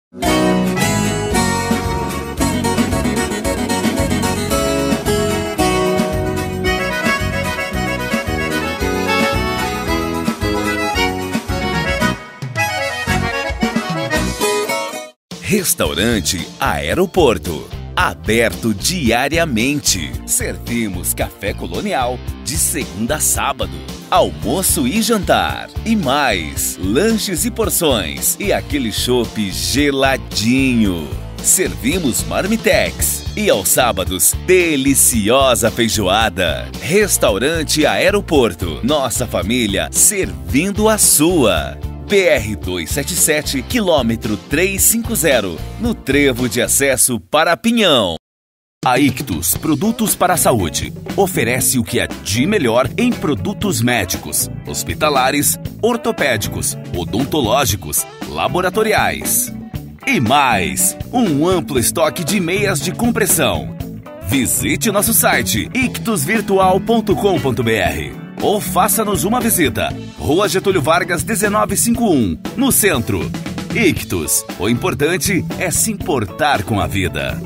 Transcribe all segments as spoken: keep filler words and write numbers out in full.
Restaurante Aeroporto, aberto diariamente. Servimos café colonial de segunda a sábado, almoço e jantar. E mais, lanches e porções e aquele chopp geladinho. Servimos marmitex e aos sábados, deliciosa feijoada. Restaurante Aeroporto, nossa família servindo a sua. B R duzentos e setenta e sete, quilômetro trezentos e cinquenta, no trevo de acesso para Pinhão. A Ictus Produtos para a Saúde oferece o que é de melhor em produtos médicos, hospitalares, ortopédicos, odontológicos, laboratoriais. E mais, um amplo estoque de meias de compressão. Visite nosso site ictus virtual ponto com ponto br ou faça-nos uma visita. Rua Getúlio Vargas, dezenove cinquenta e um, no centro. Ictus, o importante é se importar com a vida.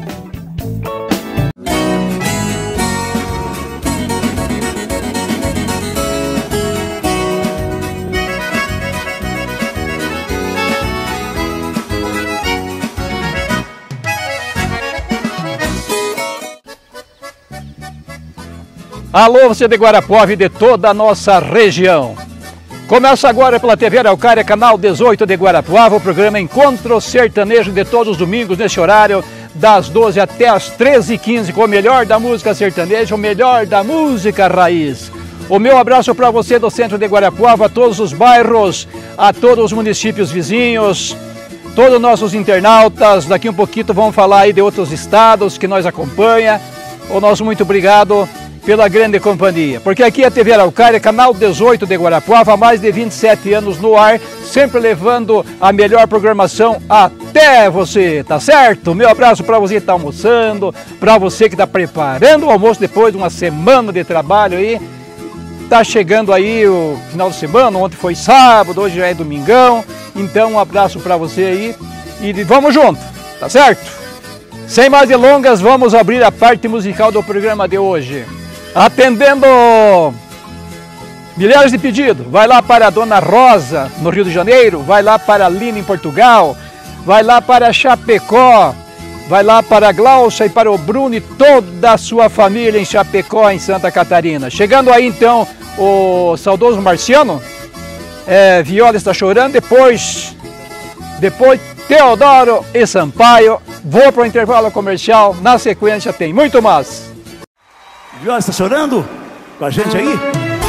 Alô, você de Guarapuava e de toda a nossa região. Começa agora pela T V Araucária, canal dezoito de Guarapuava, o programa Encontro Sertanejo de todos os domingos, nesse horário, das doze até as treze e quinze, com o melhor da música sertaneja, o melhor da música raiz. O meu abraço para você do centro de Guarapuava, a todos os bairros, a todos os municípios vizinhos, todos os nossos internautas. Daqui um pouquinho vamos falar aí de outros estados que nós acompanha. O nosso muito obrigado pela grande companhia, porque aqui é a T V Araucária, canal dezoito de Guarapuava, há mais de vinte e sete anos no ar, sempre levando a melhor programação até você, tá certo? Meu abraço para você que está almoçando, para você que está preparando o almoço depois de uma semana de trabalho aí. Tá chegando aí o final de semana, ontem foi sábado, hoje já é domingão, então um abraço para você aí e vamos junto, tá certo? Sem mais delongas, vamos abrir a parte musical do programa de hoje. Atendendo milhares de pedidos, vai lá para a Dona Rosa, no Rio de Janeiro, vai lá para a Lina, em Portugal, vai lá para Chapecó, vai lá para a Glaucia e para o Bruno e toda a sua família em Chapecó, em Santa Catarina. Chegando aí então o saudoso Marciano, é, Viola está chorando, depois, depois Teodoro e Sampaio. Vou para o intervalo comercial, na sequência tem muito mais. Viola está chorando com a gente aí?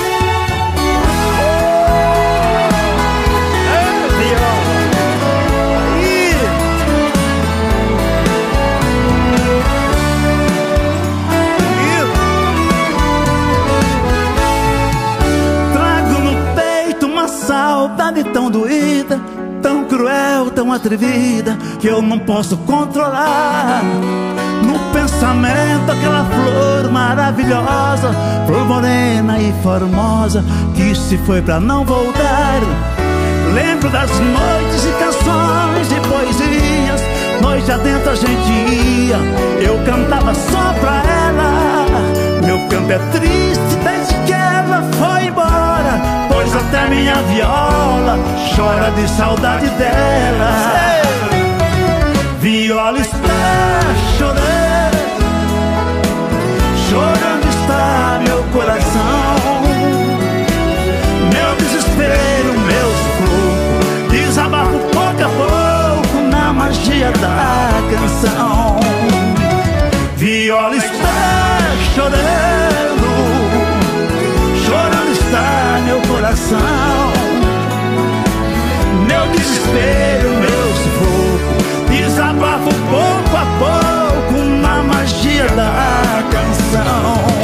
Trago no peito uma saudade tão doída, tão cruel, tão atrevida, que eu não posso controlar. No pensamento aquela flor maravilhosa, flor morena e formosa, que se foi pra não voltar. Lembro das noites e canções e poesias, noite adentro a gente ia, eu cantava só pra ela. Meu canto é triste desde que ela foi embora, pois até minha viola chora de saudade dela. Viola está chorando, chorando está meu coração. Meu desespero, meu sufoco, desabafo pouco a pouco na magia da canção. Viola está chorando, chorando está meu coração. Meu desespero, meu sufoco, desabafo pouco a pouco na magia da canção.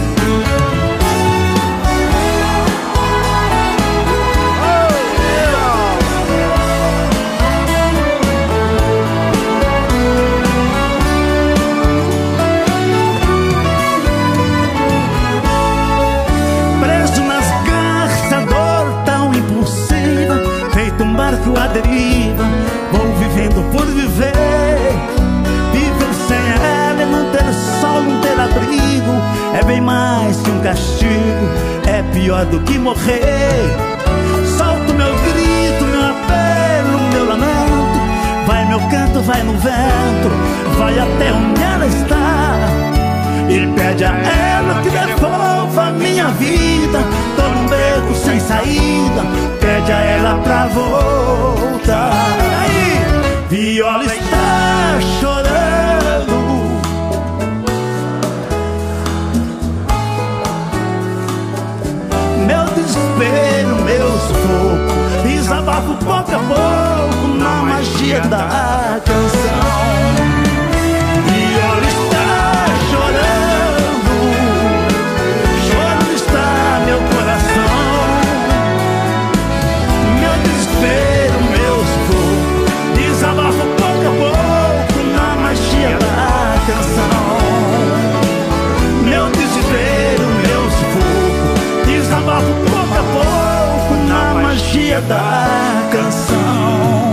Preso nas garras, a dor tão impulsiva, feito um barco à deriva, melhor do que morrer. Solto meu grito, meu apelo, meu lamento. Vai meu canto, vai no vento, vai até onde ela está. E pede a ela que devolva a minha vida. Tô num beco sem saída, pede a ela pra voltar. E aí, viola está chorando. Meu desespero, meu sufoco, desabafo pouco a pouco na magia da canção. Viola está chorando, chorando está meu coração. Meu desespero, meu sufoco, desabafo pouco a pouco na magia da canção. Meu desespero, meu sufoco, desabafo pouco a pouco na magia da canção.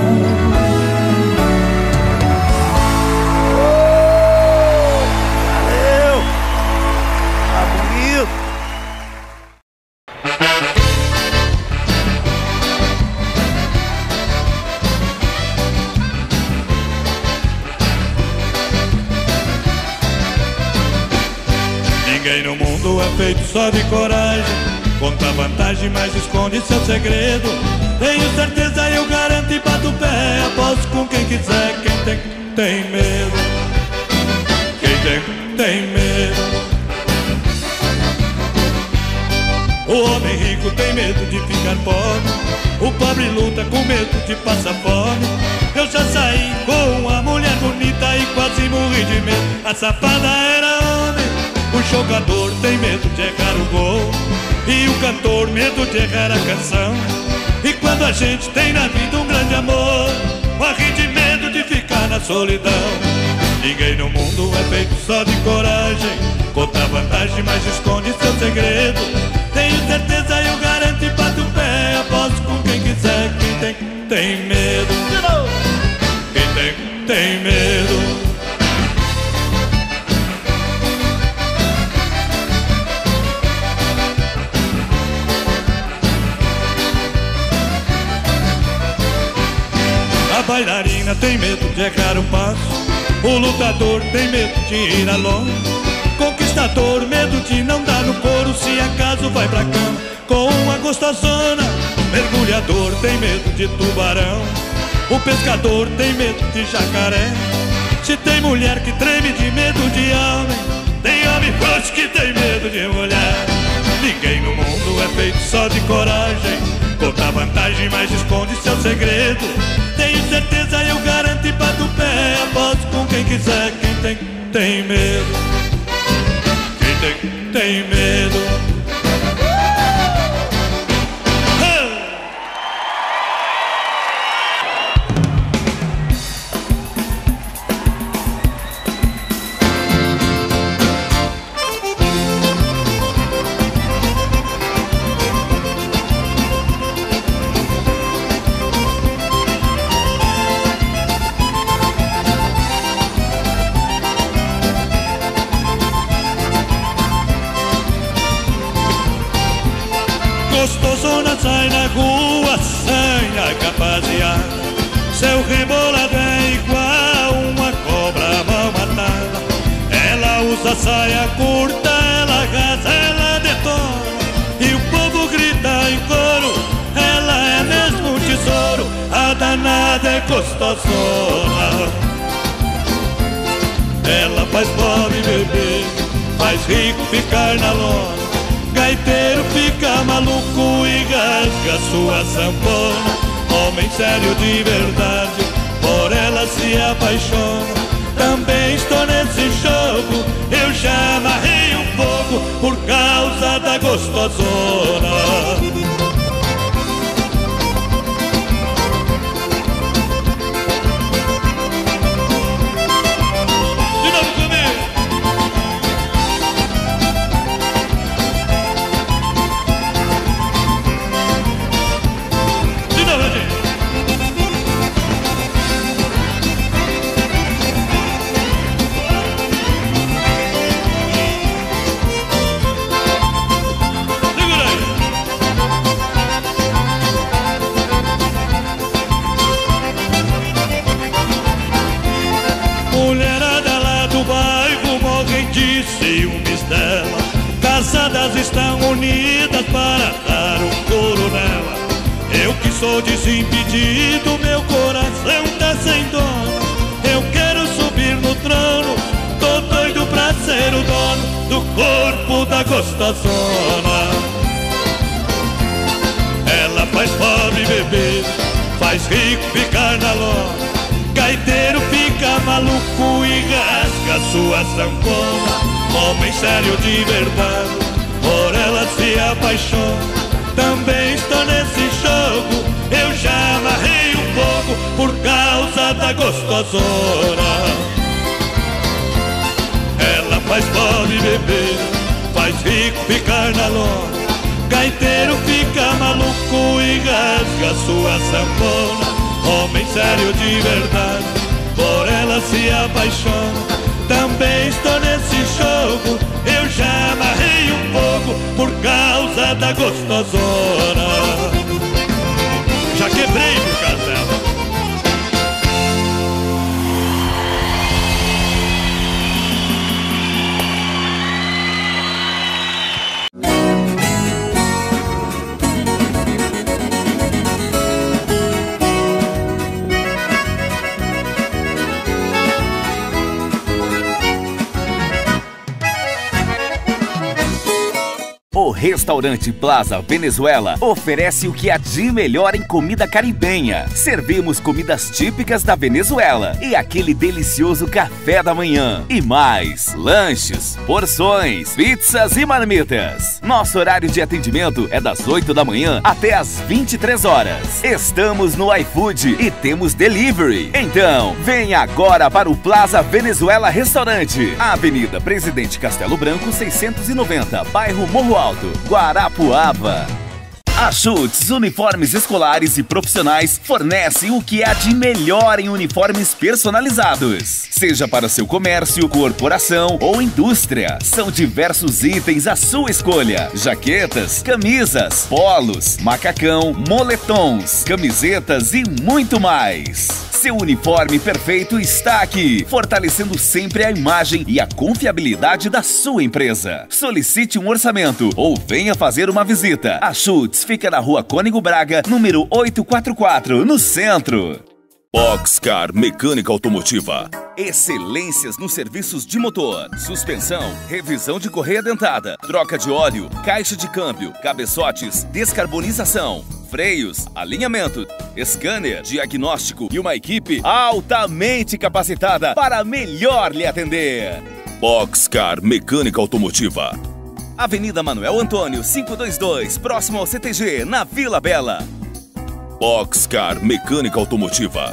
Valeu! Tá bonito! Ninguém no mundo é feito só de coragem. Conta vantagem, mas esconde seu segredo. Tenho certeza, eu garanto e bato o pé. Aposto com quem quiser, quem tem, tem medo. Quem tem, tem medo. O homem rico tem medo de ficar pobre. O pobre luta com medo de passar fome. Eu já saí com uma mulher bonita e quase morri de medo. A safada era homem. O jogador tem medo de errar o gol e o cantor medo de errar a canção. E quando a gente tem na vida um grande amor, morre de medo de ficar na solidão. Ninguém no mundo é feito só de coragem. Conta vantagem, mas esconde seu segredo. Tenho certeza, eu garanto e bato o pé. Aposto com quem quiser, quem tem, tem medo. Quem tem, tem medo. A bailarina tem medo de errar o passo. O lutador tem medo de ir alone. Conquistador, medo de não dar no couro se acaso vai pra cama com uma gostosona. Mergulhador tem medo de tubarão. O pescador tem medo de jacaré. Se tem mulher que treme de medo de homem, tem homem forte que tem medo de mulher. Ninguém no mundo é feito só de coragem. Conta vantagem, mas esconde seu segredo. Tenho certeza, eu garanto e bato o pé. Aposto com quem quiser, quem tem, tem medo. Quem tem, tem medo. Gostosona sai na rua, sanha capaziada. Seu rebolado é igual uma cobra mal matada. Ela usa saia curta, ela arrasa, ela detona. E o povo grita em coro, ela é mesmo um tesouro. A danada é gostosona. Ela faz pobre beber, faz rico ficar na lona. Gaiteiro fica maluco e rasga sua sanfona. Homem sério de verdade, por ela se apaixona. Também estou nesse jogo, eu já amarrei um pouco por causa da gostosona. Segura aí. todas estão unidas para dar um couro nela. Eu que sou desimpedido, meu coração tá sem dono. Eu quero subir no trono, tô doido pra ser o dono do corpo da gostosona. Ela faz pobre beber, faz rico ficar na lona. Gaiteiro fica maluco e rasga sua sanfona. Homem sério de verdade, por ela se apaixona. Também estou nesse jogo, eu já amarrei um pouco por causa da gostosona. Ela faz pobre beber, faz rico ficar na lona. Gaiteiro fica maluco e rasga sua sanfona. Homem sério de verdade, por ela se apaixona. Também estou nesse jogo, eu já amarrei um pouco por causa da gostosona. Já quebrei, meu castelo. O Restaurante Plaza Venezuela oferece o que há de melhor em comida caribenha. Servimos comidas típicas da Venezuela e aquele delicioso café da manhã. E mais, lanches, porções, pizzas e marmitas. Nosso horário de atendimento é das oito da manhã até as vinte e três horas. Estamos no iFood e temos delivery. Então, venha agora para o Plaza Venezuela Restaurante. Avenida Presidente Castelo Branco, seiscentos e noventa, bairro Morro Alto, Guarapuava. A Schutz Uniformes Escolares e Profissionais fornece o que há de melhor em uniformes personalizados. Seja para seu comércio, corporação ou indústria. São diversos itens à sua escolha. Jaquetas, camisas, polos, macacão, moletons, camisetas e muito mais. Seu uniforme perfeito está aqui, fortalecendo sempre a imagem e a confiabilidade da sua empresa. Solicite um orçamento ou venha fazer uma visita. A Schutz fica na Rua Cônego Braga, número oitocentos e quarenta e quatro, no centro. Boxcar Mecânica Automotiva. Excelências nos serviços de motor, suspensão, revisão de correia dentada, troca de óleo, caixa de câmbio, cabeçotes, descarbonização, freios, alinhamento, scanner, diagnóstico e uma equipe altamente capacitada para melhor lhe atender. Boxcar Mecânica Automotiva. Avenida Manuel Antônio, quinhentos e vinte e dois, próximo ao C T G, na Vila Bela. Boxcar Mecânica Automotiva.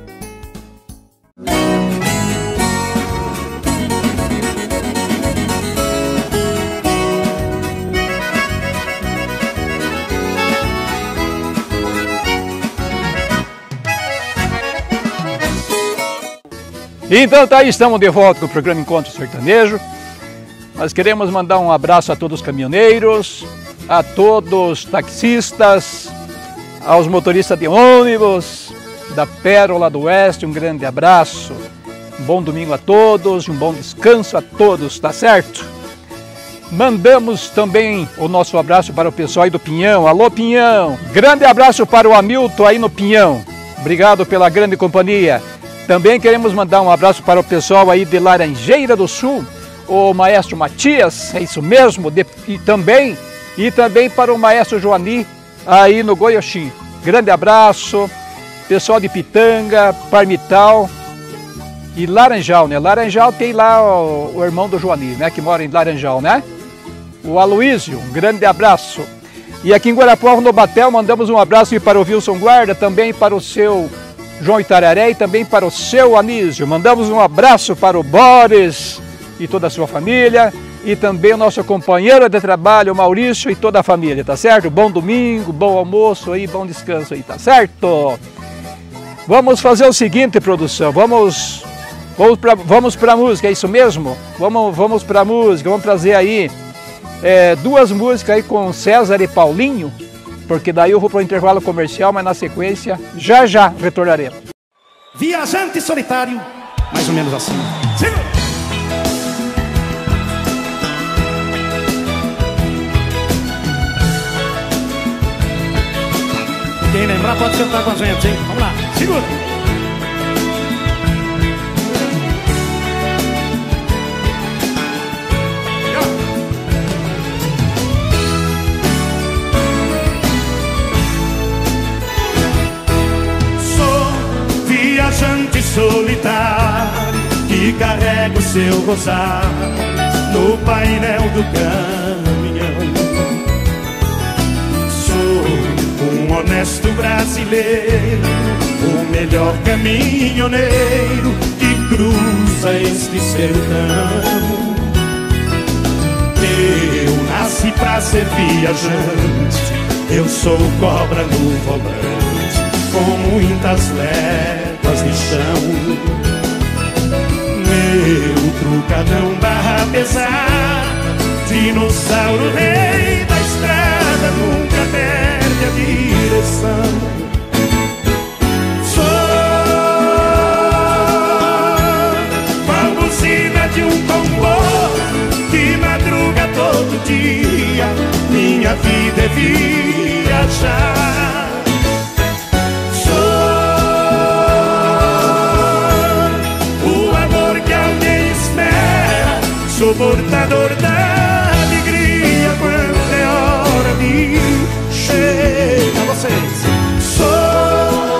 Então tá aí, estamos de volta com o programa Encontro Sertanejo. Nós queremos mandar um abraço a todos os caminhoneiros, a todos os taxistas, aos motoristas de ônibus da Pérola do Oeste, um grande abraço. Um bom domingo a todos, um bom descanso a todos, tá certo? Mandamos também o nosso abraço para o pessoal aí do Pinhão. Alô, Pinhão! Grande abraço para o Hamilton aí no Pinhão. Obrigado pela grande companhia. Também queremos mandar um abraço para o pessoal aí de Laranjeira do Sul, o maestro Matias, é isso mesmo, de, e, também, e também para o maestro Joani, aí no Goioxim. Grande abraço, pessoal de Pitanga, Parmital e Laranjal, né? Laranjal tem lá o, o irmão do Joani, né? Que mora em Laranjal, né? O Aloísio, um grande abraço. E aqui em Guarapuava, no Batel, mandamos um abraço para o Wilson Guarda, também para o seu João Itararé e também para o seu Anísio. Mandamos um abraço para o Boris e toda a sua família, e também o nosso companheiro de trabalho, o Maurício, e toda a família, tá certo? Bom domingo, bom almoço aí, bom descanso aí, tá certo? Vamos fazer o seguinte, produção, vamos vamos para vamos para música, é isso mesmo? Vamos, vamos para música, vamos trazer aí é, duas músicas aí com César e Paulinho, porque daí eu vou para o intervalo comercial, mas na sequência, já já retornaremos. Viajante solitário, mais ou menos assim. Segura! Quem lembrar pode cantar com a gente, hein? Vamos lá, segura! Sou viajante solitário que carrega o seu rosário no painel do caminhão. Sou um honesto brasileiro, o melhor caminhoneiro que cruza este sertão. Eu nasci pra ser viajante, eu sou cobra no volante, com muitas léguas de chão. Meu trucadão barra pesada, dinossauro rei da estrada, nunca perde a direção. Sou a buzina de um comboio que madruga todo dia, minha vida é viajar. Sou portador da alegria quando é hora de chegar. Vocês. Sou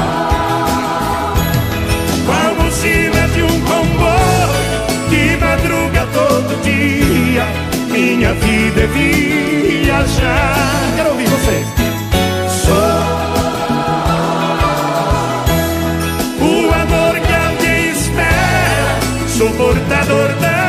a buzina de um comboio que madruga todo dia, minha vida é viajar. Quero ouvir vocês. Sou o amor que alguém espera, sou portador da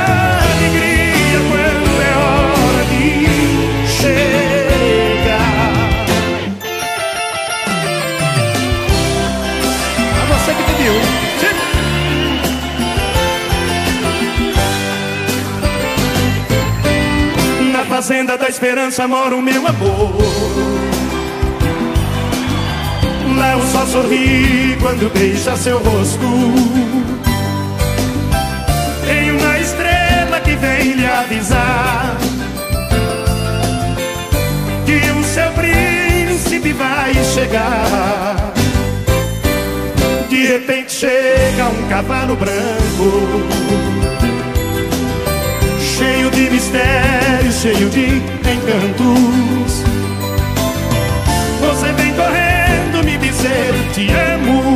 Fazenda da Esperança mora o meu amor. Lá o sol sorri quando beija seu rosto. Tem uma estrela que vem lhe avisar que o seu príncipe vai chegar. De repente chega um cavalo branco, cheio de mistério, cheio de encantos. Você vem correndo me dizer te amo.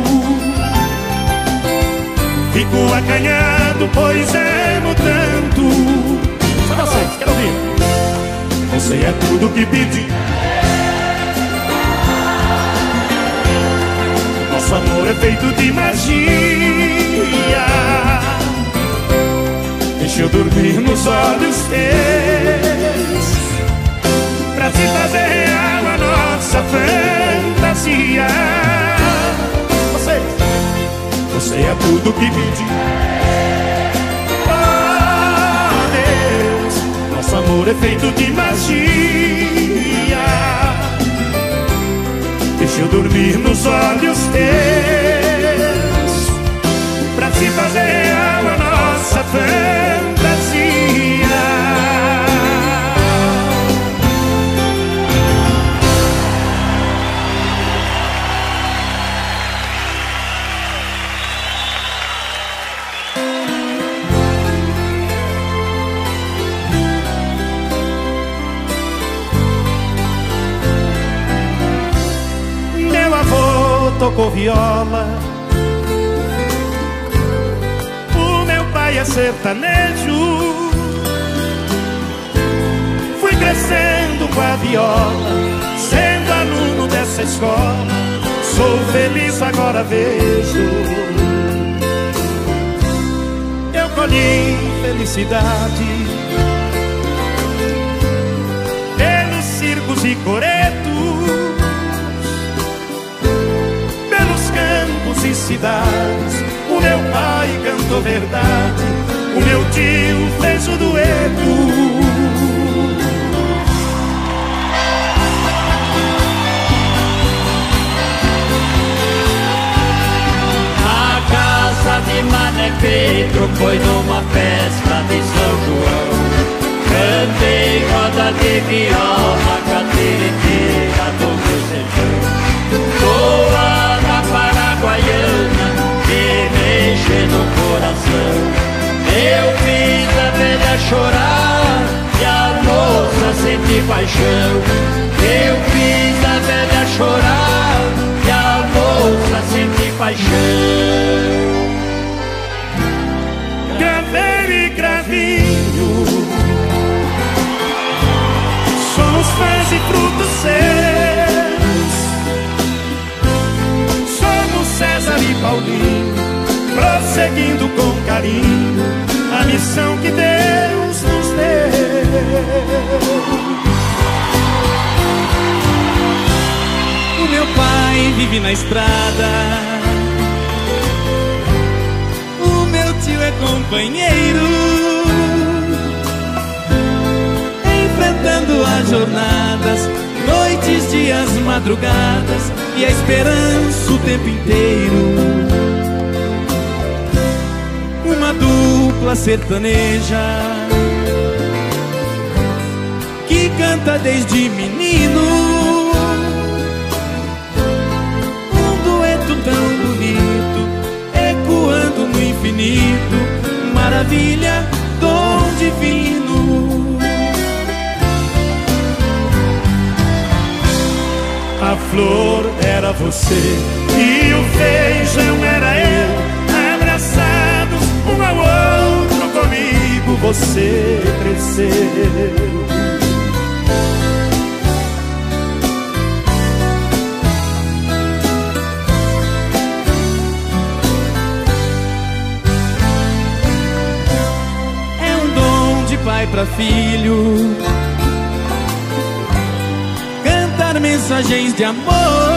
Fico acanhado, pois amo tanto. Só vocês, quero ouvir. Você é tudo que pedi. Nosso amor é feito de magia. Deixa eu dormir nos olhos teus, pra se fazer real a nossa fantasia. Você, você é tudo que pedi. Oh Deus, nosso amor é feito de magia. Deixa eu dormir nos olhos teus, pra se fazer real a nossa fantasia. Meu avô tocou viola, é sertanejo. Fui crescendo com a viola, sendo aluno dessa escola. Sou feliz, agora vejo. Eu colhi felicidade pelos circos e coretos, pelos campos e cidades. O meu pai cantou verdade, o meu tio fez o dueto. A casa de Mané Pedro foi numa festa de São João. Cantei roda de viola, cadeira inteira do meu sertão. chorar e a moça sentir paixão. Eu fiz a velha chorar e a moça sentir paixão. Caveira e cravinho, somos fãs e frutos seus. Somos César e Paulinho, prosseguindo com carinho a missão que Deus nos deu. O meu pai vive na estrada, o meu tio é companheiro, enfrentando as jornadas, noites, dias, madrugadas e a esperança o tempo inteiro. Uma dupla sertaneja que canta desde menino, um dueto tão bonito, ecoando no infinito, maravilha, dom divino. A flor era você e o feijão era eu, abraçados um ao outro, comigo você cresceu. É um dom de pai para filho, cantar mensagens de amor,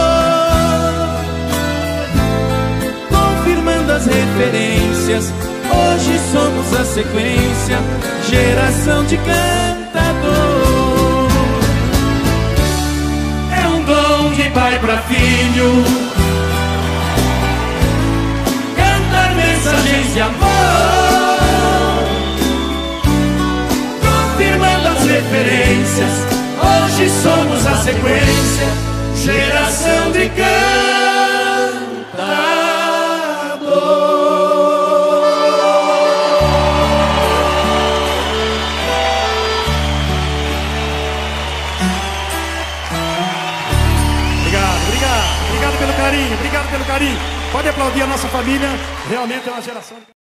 confirmando as referências. Hoje somos a sequência, geração de cantador. É um dom de pai para filho, cantar mensagens de amor, confirmando as referências. Hoje somos a sequência, geração de cantador. Obrigado, obrigado, obrigado pelo carinho, obrigado pelo carinho. Pode aplaudir a nossa família, realmente é uma geração de...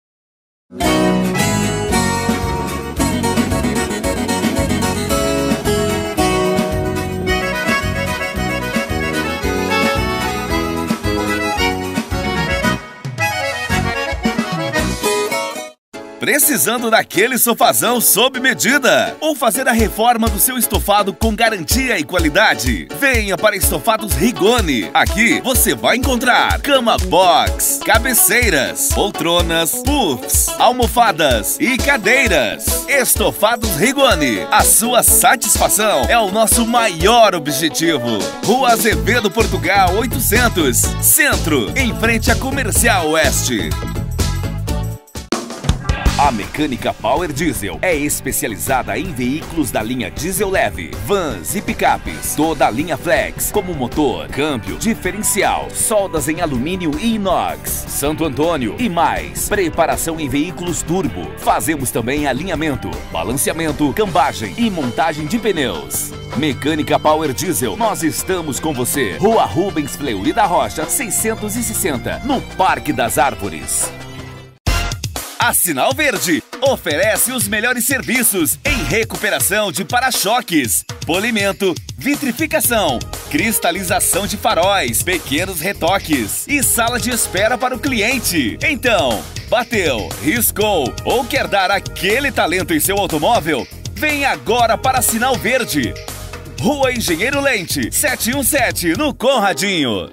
Precisando daquele sofazão sob medida? Ou fazer a reforma do seu estofado com garantia e qualidade? Venha para Estofados Rigoni. Aqui você vai encontrar cama box, cabeceiras, poltronas, puffs, almofadas e cadeiras. Estofados Rigoni. A sua satisfação é o nosso maior objetivo. Rua Azevedo Portugal oitocentos, Centro, em frente à Comercial Oeste. A Mecânica Power Diesel é especializada em veículos da linha diesel leve, vans e picapes, toda a linha flex, como motor, câmbio, diferencial, soldas em alumínio e inox, Santo Antônio e mais. Preparação em veículos turbo. Fazemos também alinhamento, balanceamento, cambagem e montagem de pneus. Mecânica Power Diesel, nós estamos com você. Rua Rubens Fleury da Rocha, seiscentos e sessenta, no Parque das Árvores. A Sinal Verde oferece os melhores serviços em recuperação de para-choques, polimento, vitrificação, cristalização de faróis, pequenos retoques e sala de espera para o cliente. Então, bateu, riscou ou quer dar aquele talento em seu automóvel? Vem agora para a Sinal Verde. Rua Engenheiro Lente, setecentos e dezessete, no Conradinho.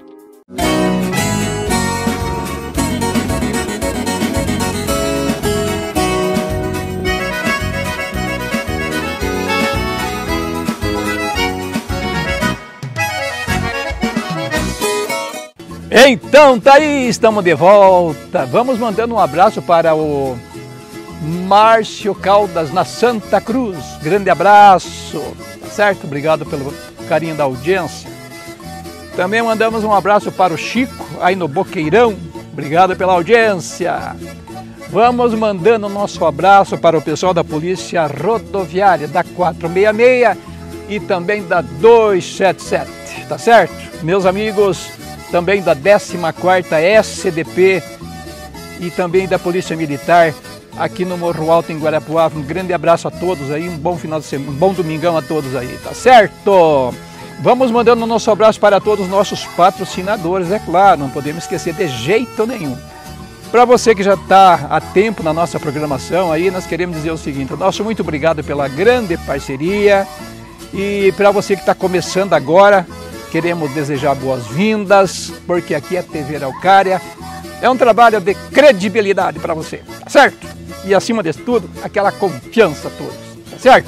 Então tá aí, estamos de volta. Vamos mandando um abraço para o Márcio Caldas na Santa Cruz. Grande abraço, tá certo? Obrigado pelo carinho da audiência. Também mandamos um abraço para o Chico, aí no Boqueirão. Obrigado pela audiência. Vamos mandando o nosso abraço para o pessoal da Polícia Rodoviária da quatrocentos e sessenta e seis e também da duzentos e setenta e sete, tá certo? Meus amigos também da décima quarta S D P e também da Polícia Militar aqui no Morro Alto em Guarapuava. Um grande abraço a todos aí, um bom final de semana, um bom domingão a todos aí, tá certo? Vamos mandando o nosso abraço para todos os nossos patrocinadores, é claro, não podemos esquecer de jeito nenhum. Para você que já está há tempo na nossa programação aí, nós queremos dizer o seguinte: nosso muito obrigado pela grande parceria. E para você que está começando agora, queremos desejar boas-vindas, porque aqui é T V Araucária, é um trabalho de credibilidade para você, tá certo? E acima de tudo, aquela confiança a todos, tá certo?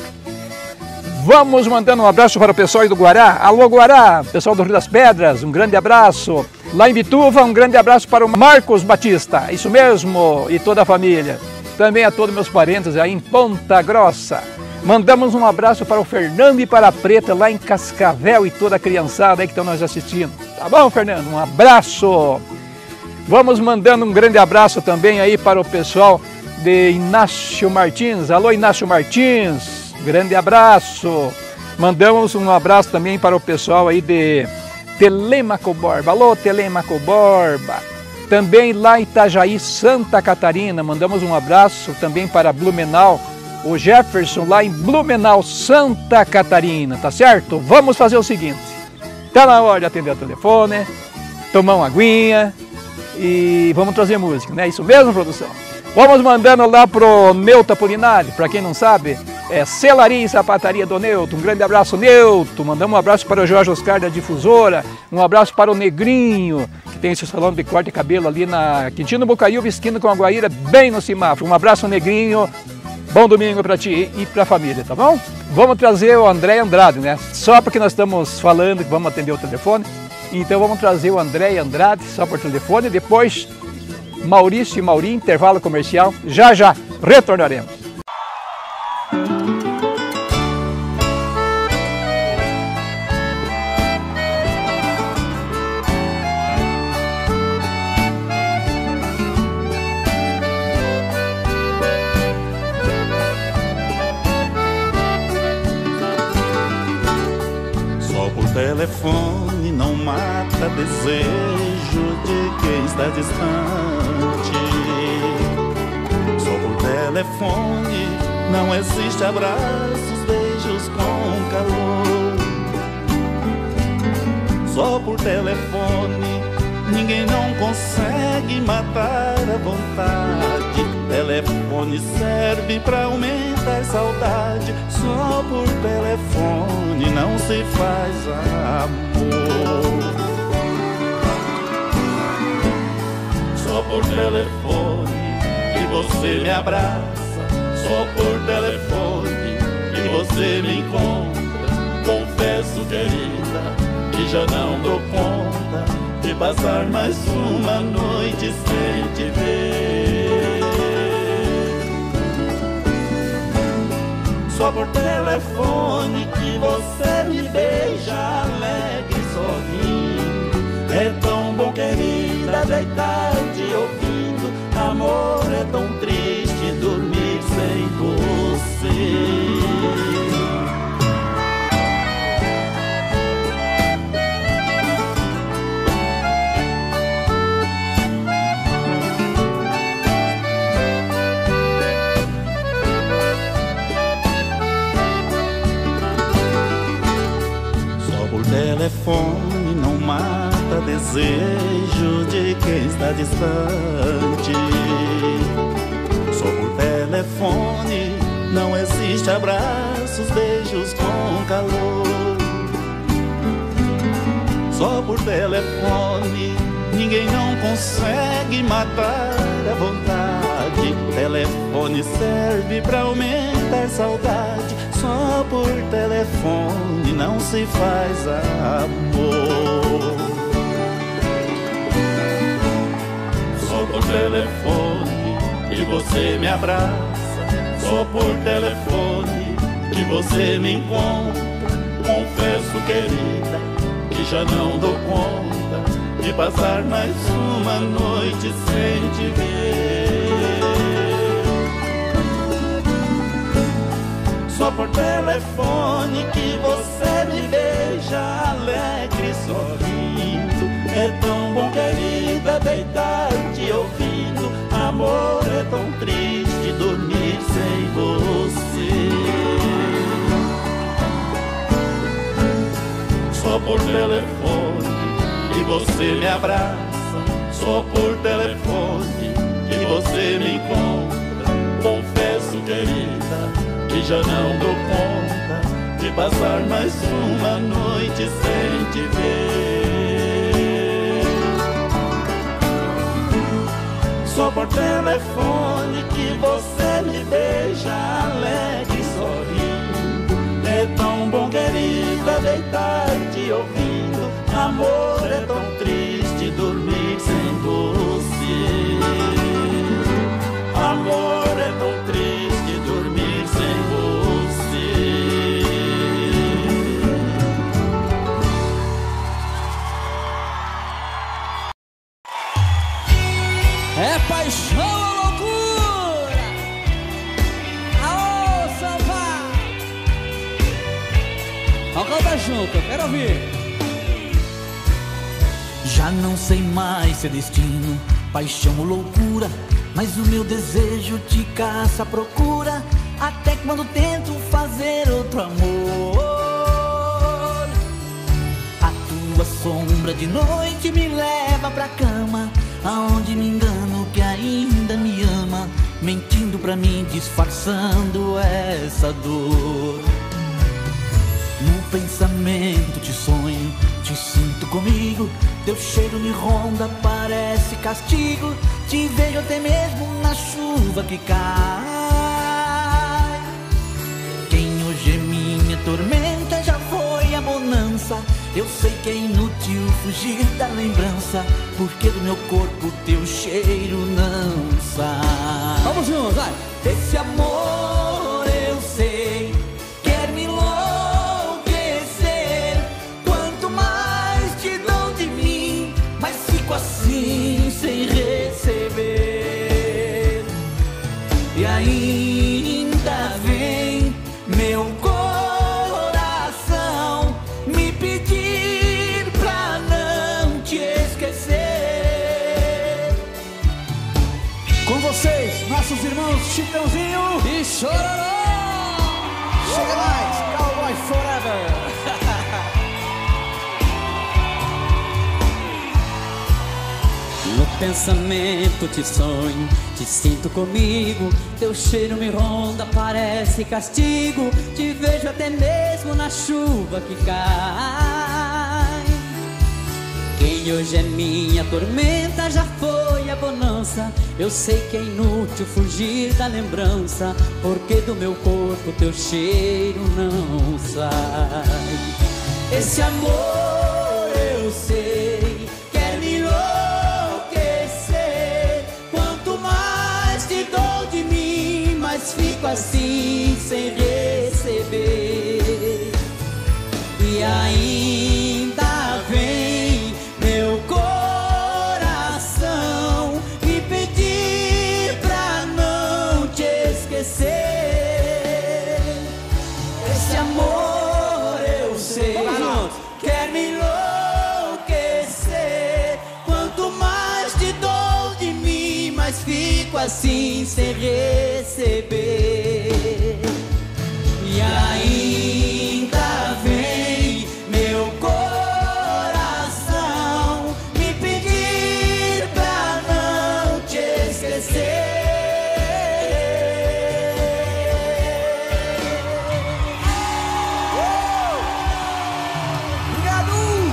Vamos mandando um abraço para o pessoal aí do Guará. Alô Guará, pessoal do Rio das Pedras, um grande abraço. Lá em Bituva, um grande abraço para o Marcos Batista, isso mesmo, e toda a família. Também a todos meus parentes aí em Ponta Grossa. Mandamos um abraço para o Fernando e para a Preta lá em Cascavel e toda a criançada aí que estão nos assistindo. Tá bom, Fernando? Um abraço. Vamos mandando um grande abraço também aí para o pessoal de Inácio Martins. Alô, Inácio Martins, grande abraço. Mandamos um abraço também para o pessoal aí de Telêmaco Borba. Alô, Telêmaco Borba. Também lá em Itajaí, Santa Catarina, mandamos um abraço também para Blumenau. O Jefferson lá em Blumenau, Santa Catarina, tá certo? Vamos fazer o seguinte, tá na hora de atender o telefone, tomar uma aguinha e vamos trazer música, né? Isso mesmo, produção? Vamos mandando lá pro Neuto Apolinário, para quem não sabe, é Celaria e Sapataria do Neuto. Um grande abraço, Neuto. Mandamos um abraço para o Jorge Oscar da Difusora, um abraço para o Negrinho, que tem esse salão de corte de cabelo ali na Quintino Bocaiúva, esquina com a Guaíra, bem no semáforo. Um abraço, Negrinho. Bom domingo para ti e para a família, tá bom? Vamos trazer o André Andrade, né? Só porque nós estamos falando que vamos atender o telefone, então vamos trazer o André Andrade só por telefone. Depois, Maurício e Mauri, intervalo comercial. Já, já, retornaremos. Telefone não mata desejo de quem está distante. Só por telefone não existe abraços, beijos com calor. Só por telefone ninguém não consegue matar a vontade. Telefone serve pra aumentar a saudade. Só por telefone não se faz amor. Só por telefone que você me abraça. Só por telefone que você me encontra. Confesso, querida, que já não dou conta de passar mais uma noite sem te ver. Só por telefone que você me beija alegre sorrindo. É tão bom, querida, deitar te ouvindo. Amor, é tão triste dormir sem você. Telefone não mata desejo de quem está distante. Só por telefone não existe abraços, beijos com calor. Só por telefone ninguém não consegue matar a vontade. Telefone serve pra aumentar a saudade. Só por telefone não se faz amor. Só por telefone que você me abraça. Só por telefone que você me encontra. Confesso, querida, que já não dou conta de passar mais uma noite sem te ver. Só por telefone que você me beija alegre sorrindo. É tão bom, querida, deitar te ouvindo. Amor, é tão triste dormir sem você. Só por telefone que você me abraça. Só por telefone que você me encontra. Confesso, querida, que já não dou conta de passar mais uma noite sem te ver. Só por telefone que você me beija alegre sorrindo. É tão bom, querida, deitar te ouvindo. Amor, é tão triste dormir sem você. Amor, é tão triste dormir sem você. É paixão ou loucura? Aô, samba! Vamos cantar junto, eu quero ouvir. Já não sei mais se é destino, paixão ou loucura, mas o meu desejo te caça à procura, até quando tento fazer outro amor. A tua sombra de noite me leva pra cama, aonde me engano que ainda me ama, mentindo pra mim, disfarçando essa dor. No pensamento te sonho, te sinto comigo, teu cheiro me ronda, parece castigo. Te vejo até mesmo na chuva que cai. Quem hoje é minha tormenta já foi a bonança. Eu sei que é inútil fugir da lembrança, porque do meu corpo teu cheiro não sai. Vamos juntos, vai! Esse amor eu sei quer me enlouquecer. Quanto mais te dão de mim, mais fico assim sem receber. E ainda vem meu coração me pedir pra não te esquecer. Com vocês, nossos irmãos Chitãozinho E Chororó! Chega mais, Cowboy Forever. No pensamento te sonho, te sinto comigo, teu cheiro me ronda, parece castigo. Te vejo até mesmo na chuva que cai. Quem hoje é minha tormenta já foi a bonança. Eu sei que é inútil fugir da lembrança, porque do meu corpo teu cheiro não sai. Esse amor eu sei quer me enlouquecer. Quanto mais te dou de mim, mais fico assim sem receber. E ainda vem meu coração me pedir pra não te esquecer. Esse amor eu sei quer me enlouquecer. Quanto mais te dou de mim, mais fico assim sem receber. E ainda vem meu coração me pedir pra não te esquecer. Obrigado!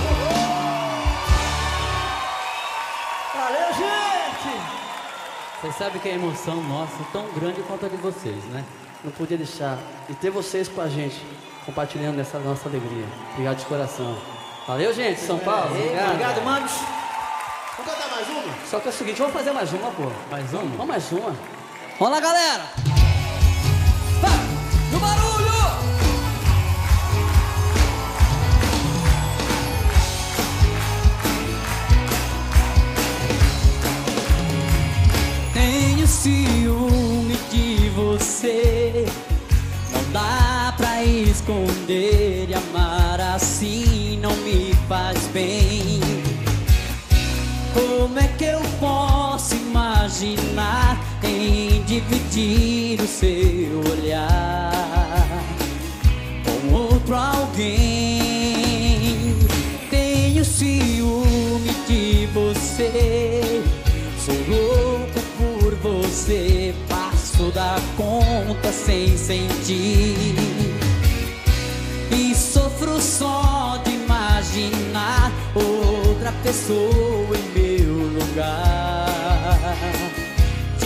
Valeu, gente! Vocês sabem que a emoção nossa é tão grande quanto a de vocês, né? Não podia deixar de ter vocês com a gente, compartilhando essa nossa alegria. Obrigado de coração. Valeu, gente, São Paulo. Obrigado, obrigado, manos. Vamos cantar mais uma? Só que é o seguinte, vamos fazer mais uma, pô. Mais uma? Vamos mais uma. Vamos lá, galera! Vai! No barulho! ciúme de você. Não dá pra esconder, e amar assim não me faz bem. Como é que eu posso imaginar em dividir o seu olhar com outro alguém? Tenho ciúme de você, sou louco por você, passo da conta sem sentir, e sofro só de imaginar outra pessoa em meu lugar, te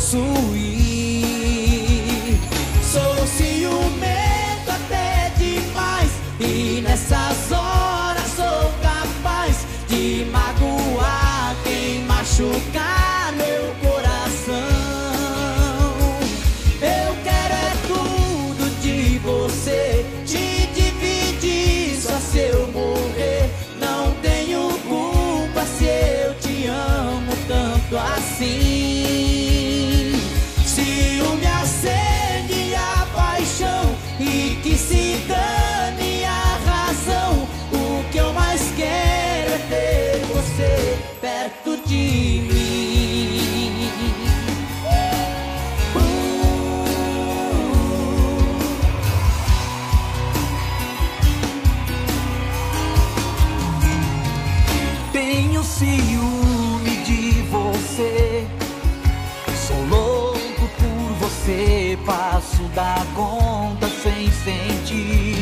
possuir. Sou ciumento até demais, e nessas horas sou capaz de magoar quem machucar meu coração. Eu quero é tudo de você, te dividir só se eu morrer. Não tenho culpa se eu te amo tanto assim. Ciúme acende a paixão, e que se dane a razão. O que eu mais quero é ter você perto de mim. uh. Tenho ciúme de você, sou louco por você, passo da conta sem sentir,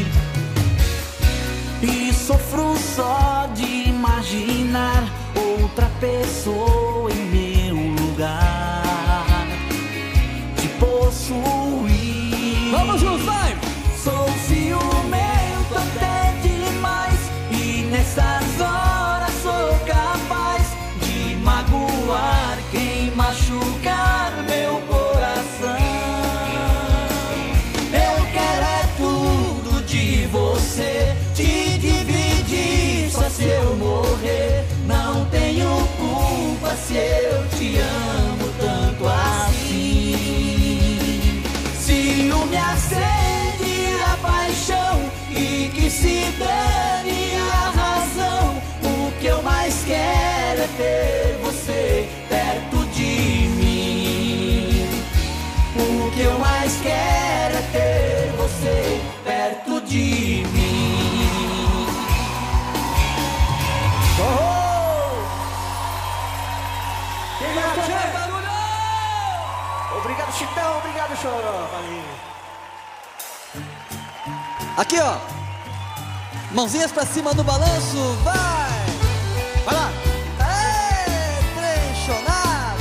e sofro só de imaginar outra pessoa em meu lugar, te possuir. Vamos juntos, vai! Sou ciumento até demais, e nessas horas sou capaz de magoar quem machucar meu coração. Eu quero é tudo de você, te dividir só se eu morrer. Não tenho culpa se eu te amo tanto assim. Ciúme acende a paixão, e que se dane a razão. O que eu mais quero é ter você perto de mim. O que eu mais quero é ter você perto de mim. Oh! Obrigado, Chitão. Obrigado, Chorão. Aqui, ó. Mãozinhas pra cima no balanço, vai! Vai lá! Aê, trenchonado!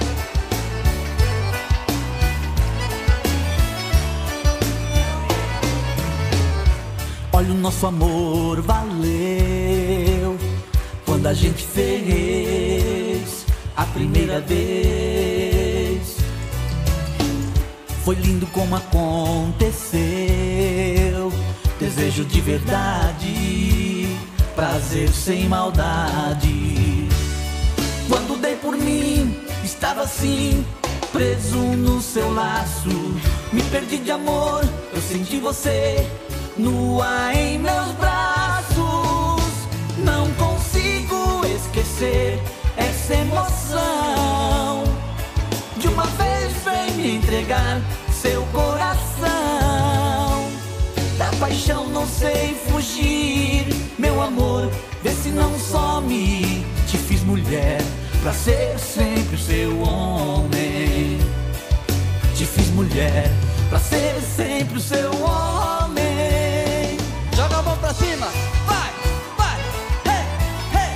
Olha, o nosso amor valeu quando a gente fez a primeira vez. Foi lindo como aconteceu, desejo de verdade, prazer sem maldade. Quando dei por mim, estava assim, preso no seu laço. Me perdi de amor, eu senti você nua em meus braços. Não consigo esquecer essa emoção. De uma vez vem me entregar seu coração. Da paixão não sei fugir, meu amor, vê se não some. Te fiz mulher pra ser sempre o seu homem. Te fiz mulher pra ser sempre o seu homem. Joga a mão pra cima, vai, vai, hey, hey.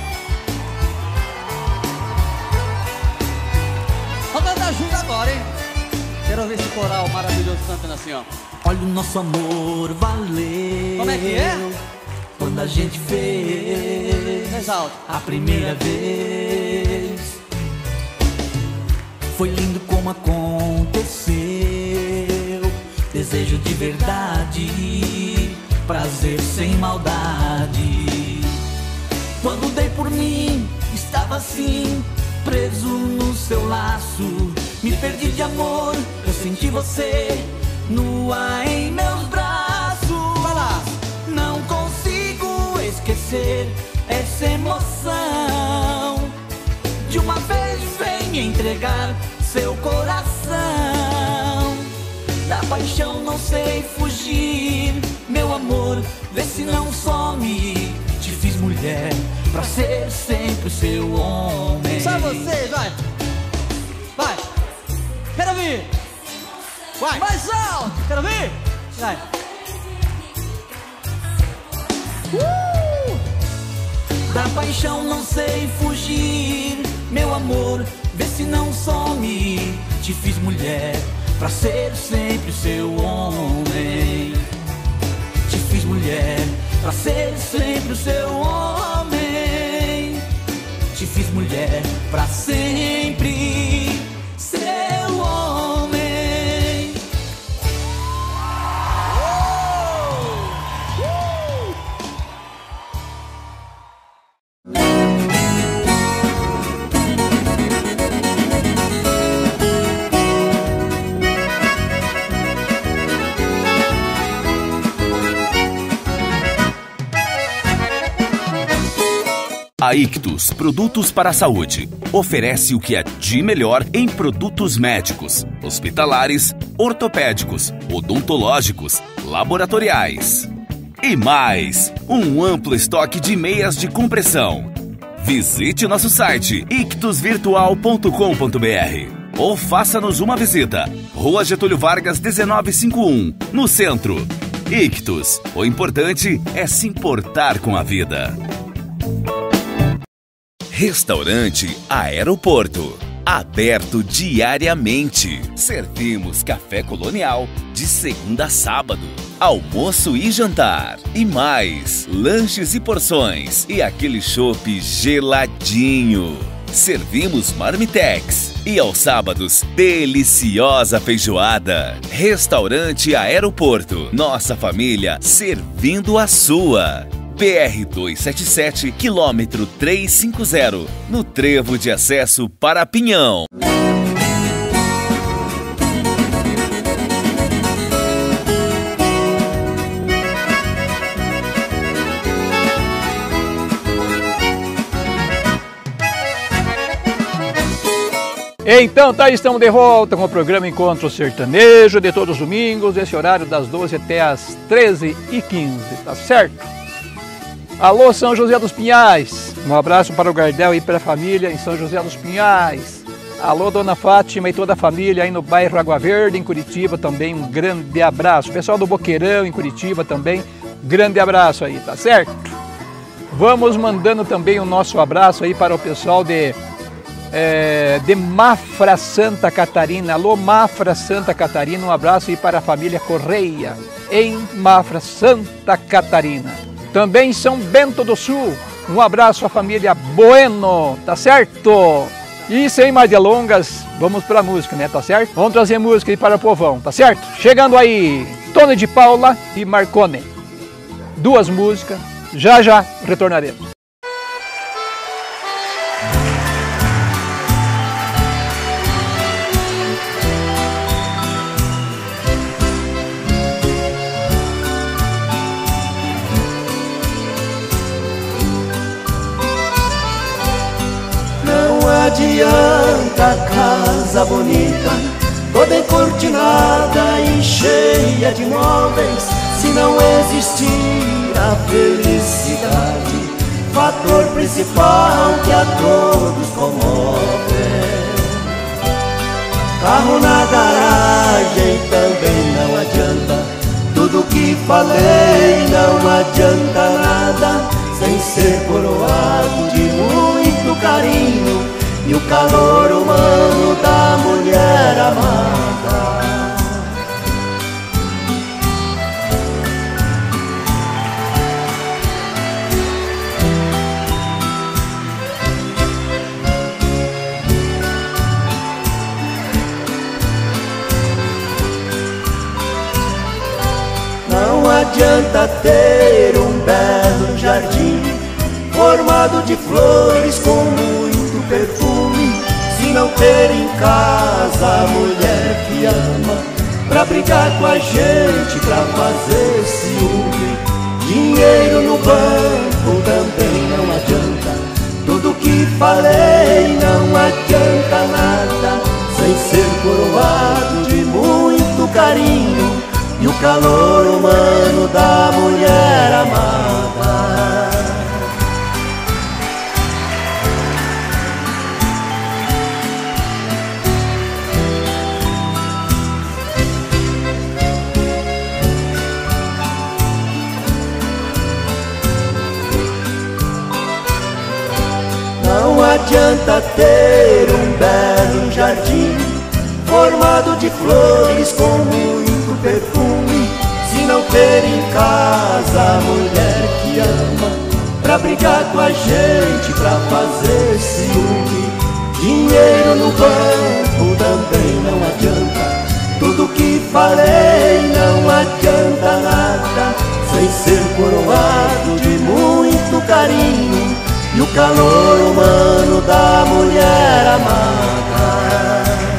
Vamos cantar junto agora, hein? Quero ouvir esse coral maravilhoso cantando assim, ó. Olha, o nosso amor valeu. Como é que é? Quando a gente fez a primeira vez. Foi lindo como aconteceu, desejo de verdade, prazer sem maldade. Quando dei por mim, estava assim, preso no seu laço. Me perdi de amor, eu senti você nua em meus braços. Vai lá. Não consigo esquecer essa emoção. De uma vez vem me entregar seu coração. Da paixão não sei fugir, meu amor, vê se não some. Te fiz mulher pra ser sempre o seu homem. Só vocês, vai! Vai! Quero ouvir! Vai! Mais alto! Quero ouvir! Vai! Uh! Da paixão não sei fugir, meu amor, vê se não some. Te fiz mulher pra ser sempre o seu homem. Te fiz mulher pra ser sempre o seu homem. Te fiz mulher pra sempre seu homem. A Ictus Produtos para a Saúde oferece o que é de melhor em produtos médicos, hospitalares, ortopédicos, odontológicos, laboratoriais. E mais, um amplo estoque de meias de compressão. Visite nosso site ictus virtual ponto com ponto br ou faça-nos uma visita. Rua Getúlio Vargas, dezenove cinquenta e um, no centro. Ictus, o importante é se importar com a vida. Restaurante Aeroporto, aberto diariamente. Servimos café colonial de segunda a sábado, almoço e jantar. E mais, lanches e porções e aquele chopp geladinho. Servimos marmitex e aos sábados, deliciosa feijoada. Restaurante Aeroporto, nossa família servindo a sua. P R duzentos e setenta e sete, quilômetro trezentos e cinquenta, no trevo de acesso para Pinhão. Então tá, estamos de volta com o programa Encontro Sertanejo, de todos os domingos, esse horário das doze até as treze e quinze, tá certo? Alô, São José dos Pinhais, um abraço para o Gardel e para a família em São José dos Pinhais. Alô, Dona Fátima e toda a família aí no bairro Água Verde, em Curitiba também, um grande abraço. Pessoal do Boqueirão, em Curitiba também, grande abraço aí, tá certo? Vamos mandando também o nosso abraço aí para o pessoal de, é, de Mafra, Santa Catarina. Alô, Mafra, Santa Catarina, um abraço aí para a família Correia, em Mafra, Santa Catarina. Também em São Bento do Sul, um abraço à família Bueno, tá certo? E sem mais delongas, vamos para a música, né, tá certo? Vamos trazer música aí para o povão, tá certo? Chegando aí, Tony de Paula e Marcone. Duas músicas, já já retornaremos. Não adianta casa bonita, toda encortinada e cheia de móveis, se não existir a felicidade, fator principal que a todos comove. Carro na garagem também não adianta, tudo que falei não adianta nada, sem ser coroado de muito carinho e o calor humano da mulher amada. Não adianta ter um belo jardim formado de flores com muito perfume, se não ter em casa a mulher que ama, pra brigar com a gente, pra fazer ciúme. Dinheiro no banco também não adianta, tudo que falei não adianta nada, sem ser coroado de muito carinho e o calor humano da mulher amada. Não adianta ter um belo jardim formado de flores com muito perfume, se não ter em casa a mulher que ama, pra brigar com a gente, pra fazer ciúme. Dinheiro no banco também não adianta, tudo que falei não adianta nada, sem ser coroado de muito carinho e o calor humano da mulher amada.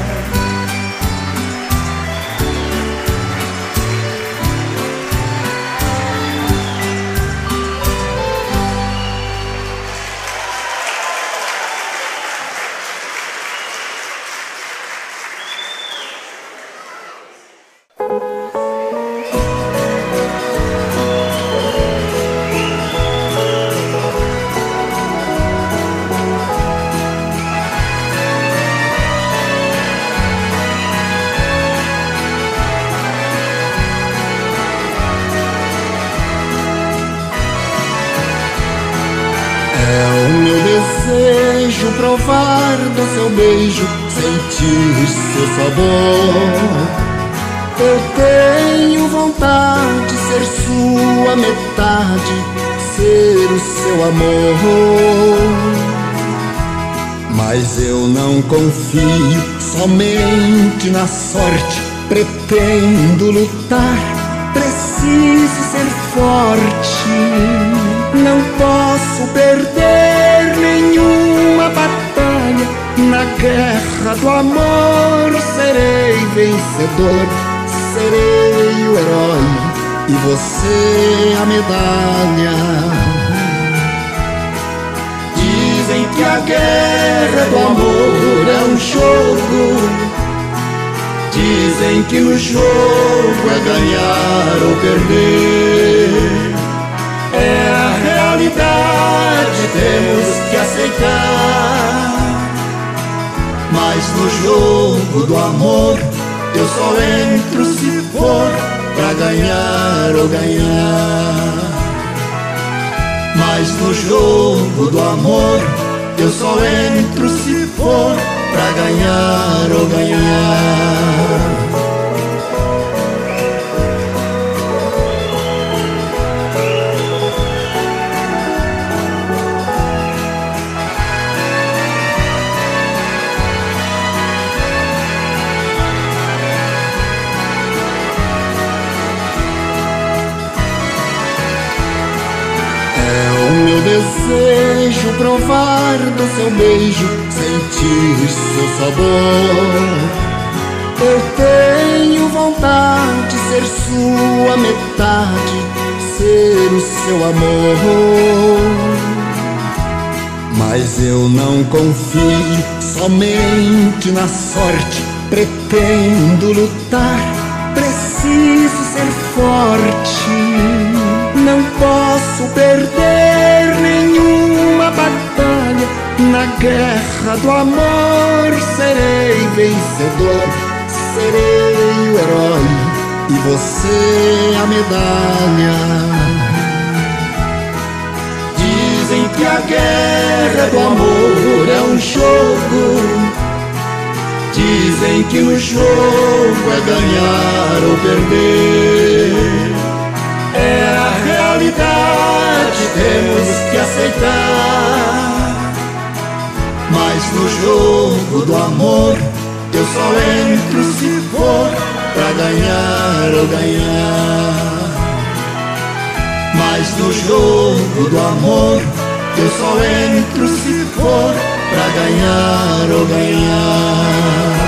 Provar do seu beijo, sentir seu sabor. Eu tenho vontade de ser sua metade, ser o seu amor. Mas eu não confio somente na sorte, pretendo lutar, preciso ser forte. Não posso perder nenhuma batalha, na guerra do amor serei vencedor, serei o herói e você a medalha. Dizem que a guerra do amor é um jogo, dizem que no jogo é ganhar ou perder. É a realidade, temos que aceitar. Mas no jogo do amor eu só entro se for pra ganhar ou ganhar. Mas no jogo do amor eu só entro se for pra ganhar ou ganhar. Desejo provar do seu beijo, sentir seu sabor. Eu tenho vontade de ser sua metade, ser o seu amor. Mas eu não confio somente na sorte, pretendo lutar, preciso ser forte. Não posso perder nenhuma batalha, na guerra do amor serei vencedor, serei o herói e você a medalha. Dizem que a guerra do amor é um jogo, dizem que no jogo é ganhar ou perder. É a realidade, temos que aceitar. Mas no jogo do amor eu só entro se for pra ganhar ou ganhar. Mas no jogo do amor eu só entro se for pra ganhar ou ganhar.